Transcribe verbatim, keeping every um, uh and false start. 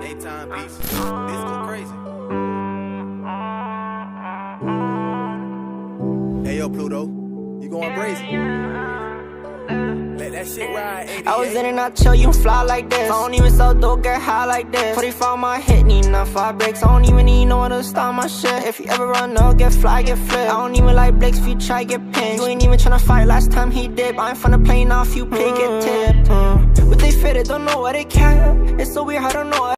Daytime beats. This go crazy. Hey yo, Pluto, you going brazy? Let that shit ride. eighty-eight. I was in and out chill, you fly like this. I don't even sell dope, get high like this. forty-five my hit, need not five bricks. I don't even need no one to stop my shit. If you ever run up, get fly, get flipped. I don't even like Blakes if you try, get pinched. You ain't even tryna fight, last time he did. I ain't finna play now if you pay, get tipped. uh, But they fitted, don't know what they can. It's so weird, I don't know.